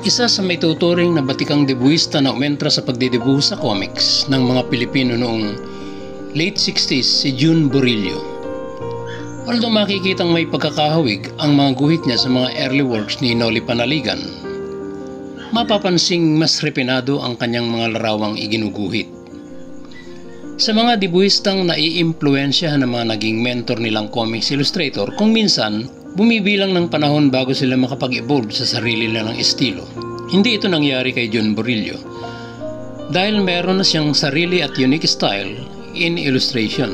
Isa sa may tuturing na batikang debuista na umentra sa pagdidebu sa comics ng mga Pilipino noong late 60s si June Burillo. Although makikitang may pagkakahawig ang mga guhit niya sa mga early works ni Noli Panaligan, mapapansing mas refinado ang kanyang mga larawang iginuguhit. Sa mga debuistang naiimpluwensyahan ng mga naging mentor nilang comics illustrator, kung minsan bumibilang ng panahon bago sila makapag-evolve sa sarili nilang estilo. Hindi ito nangyari kay June Burillo dahil meron na siyang sarili at unique style in illustration.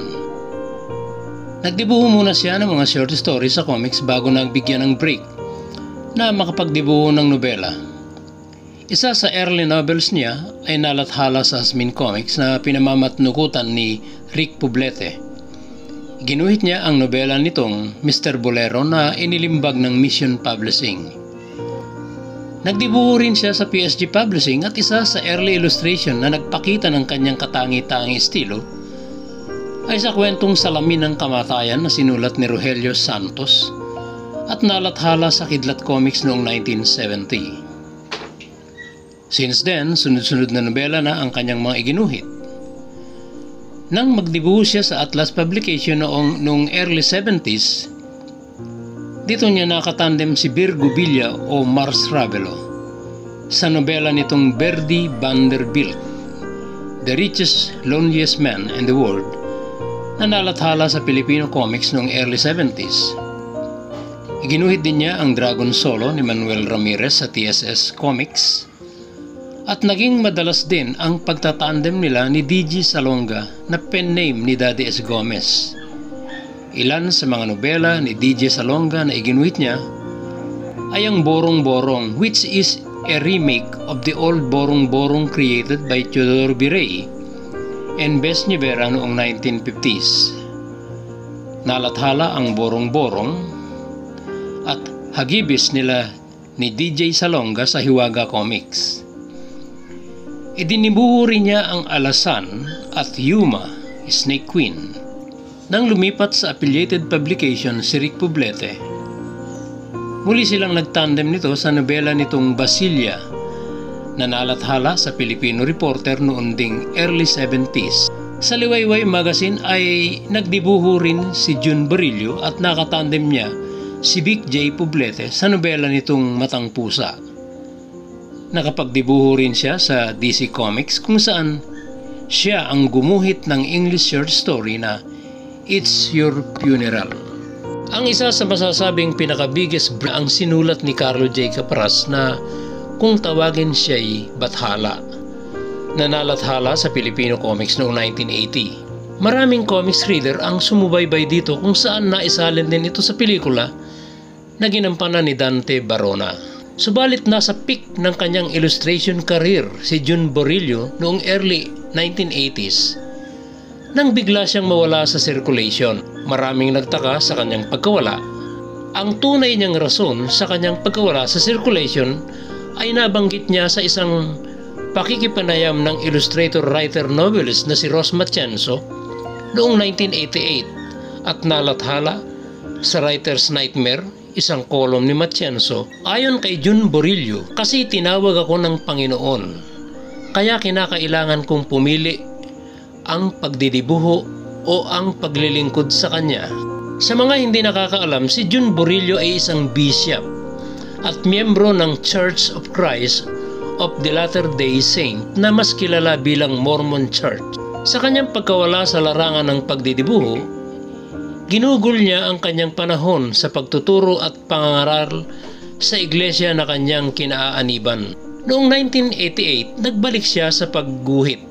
Nagdibuho muna siya ng mga short stories sa comics bago nagbigyan ng break na makapagdibuho ng nobela. Isa sa early novels niya ay nalathala sa Hasmin Comics na pinamamatnukutan ni Rick Poblete. Ginuhit niya ang nobela nitong Mr. Bolero na inilimbag ng Mission Publishing. Nagdibuho rin siya sa PSG Publishing at isa sa early illustration na nagpakita ng kanyang katangi-tangi estilo ay sa kwentong Salamin ng Kamatayan na sinulat ni Rogelio Santos at nalathala sa Kidlat Comics noong 1970. Since then, sunod-sunod na nobela na ang kanyang mga iginuhit. Nang magdibuho siya sa Atlas Publication noong early 70s, dito niya nakatandem si Virgo Villa o Mars Ravelo sa nobela nitong Verdi Vanderbilt, The Richest, Loneliest Man in the World, na nalathala sa Filipino Comics noong early 70s. Iginuhit din niya ang Dragon Solo ni Manuel Ramirez sa TSS Comics, at naging madalas din ang pagtatandem nila ni DJ Salonga na pen name ni Daddy S. Gomez. Ilan sa mga nobela ni DJ Salonga na iginuhit niya ay ang Borong Borong, which is a remake of the old Borong Borong created by Teodoro Birey and Bess Nivera noong 1950s. Nalathala ang Borong Borong at Hagibis nila ni DJ Salonga sa Hiwaga Comics. Idinibuho rin niya ang Alasan at Yuma, Snake Queen. Nang lumipat sa affiliated publication si Rick Poblete, muli silang nagtandem nito sa nobela nitong Basilia na nalathala sa Filipino Reporter noong ding early 70s. Sa Liwayway Magazine ay nagdibuho rin si June Burillo at nakatandem niya si Vic J. Poblete sa nobela nitong Matang Pusa. Nakapagdibuho rin siya sa DC Comics kung saan siya ang gumuhit ng English short story na It's Your Funeral. Ang isa sa masasabing pinaka-biggest ang sinulat ni Carlo J. Capras na kung tawagin siya'y Bathala, na nalathala sa Filipino Comics noong 1980. Maraming comics reader ang sumubaybay dito kung saan naisalin din ito sa pelikula na ginampanan ni Dante Barona. Subalit nasa peak ng kanyang illustration career si June Burillo noong early 1980s nang bigla siyang mawala sa circulation. Maraming nagtaka sa kanyang pagkawala. Ang tunay niyang rason sa kanyang pagkawala sa circulation ay nabanggit niya sa isang pakikipanayam ng illustrator-writer-novelist na si Ros Matienzo noong 1988 at nalathala sa Writer's Nightmare, isang kolom ni Matienzo. Ayon kay June Burillo, kasi tinawag ako ng Panginoon, kaya kinakailangan kong pumili ang pagdidibuho o ang paglilingkod sa Kanya. Sa mga hindi nakakaalam, si June Burillo ay isang bishop at miyembro ng Church of Christ of the Latter-day Saint na mas kilala bilang Mormon Church. Sa kanyang pagkawala sa larangan ng pagdidibuho, ginugol niya ang kanyang panahon sa pagtuturo at pangangaral sa iglesia na kanyang kinaaaniban. Noong 1988, nagbalik siya sa pagguhit.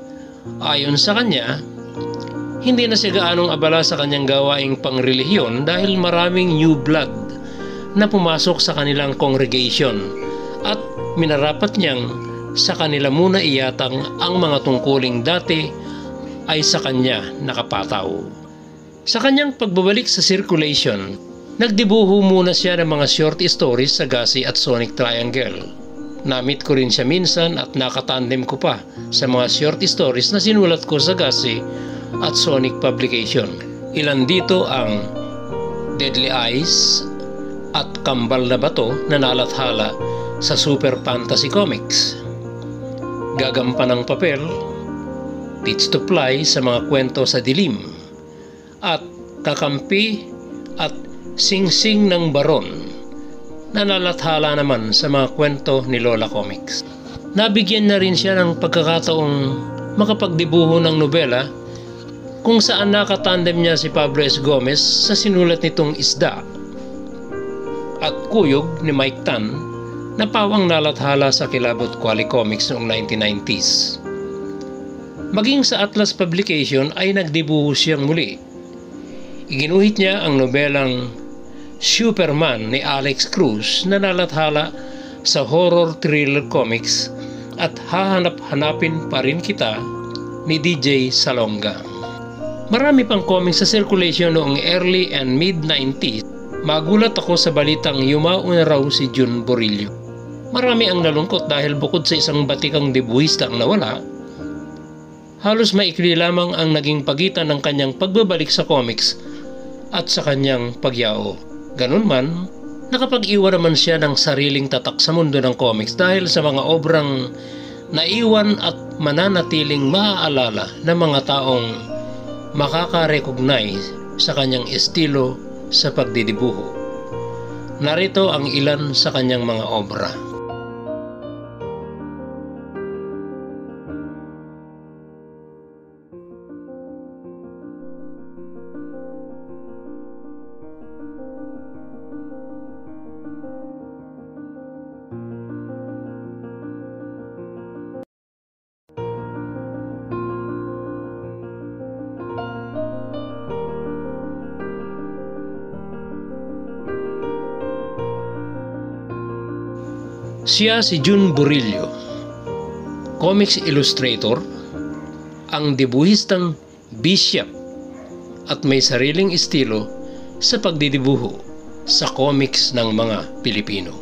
Ayon sa kanya, hindi na siya gaanong abala sa kanyang gawaing pangrelihiyon dahil maraming new blood na pumasok sa kanilang congregation at minarapat niyang sa kanila muna iyatang ang mga tungkuling dati ay sa kanya nakapataw. Sa kanyang pagbabalik sa circulation, nagdibuho muna siya ng mga short stories sa Gasi at Sonic Triangle. Namit ko rin siya minsan at nakatandem ko pa sa mga short stories na sinulat ko sa Gasi at Sonic Publication. Ilan dito ang Deadly Eyes at Kambal na Bato na nalathala sa super fantasy comics. Gagampan ng papel, teach to fly sa mga kwento sa dilim, at kakampi at singsing ng baron na nalathala naman sa mga kwento ni Lola Comics. Nabigyan na rin siya ng pagkakataong makapagdibuho ng nobela kung saan nakatandem niya si Pablo S. Gomez sa sinulat nitong Isda at Kuyog ni Mike Tan na pawang nalathala sa Kilabot Quali Comics noong 1990s. Maging sa Atlas Publication ay nagdibuho siyang muli. Iginuhit niya ang nobelang Superman ni Alex Cruz na nalathala sa Horror Thriller Comics at Hahanap-hanapin pa rin kita ni DJ Salonga. Marami pang comics sa circulation noong early and mid-90s. Magulat ako sa balitang yumao na raw si Jun Borillo. Marami ang nalungkot dahil bukod sa isang batikang debuhista ang nawala, halos maikli lamang ang naging pagitan ng kanyang pagbabalik sa comics at sa kanyang pagyao. Ganun man, nakapag-iwan naman siya ng sariling tatak sa mundo ng comics dahil sa mga obrang naiwan at mananatiling maaalala ng mga taong makaka-recognize sa kanyang estilo sa pagdidibuho. Narito ang ilan sa kanyang mga obra. Siya si Jun Borillo, comics illustrator, ang debuhistang bisyap at may sariling estilo sa pagdidibuho sa comics ng mga Pilipino.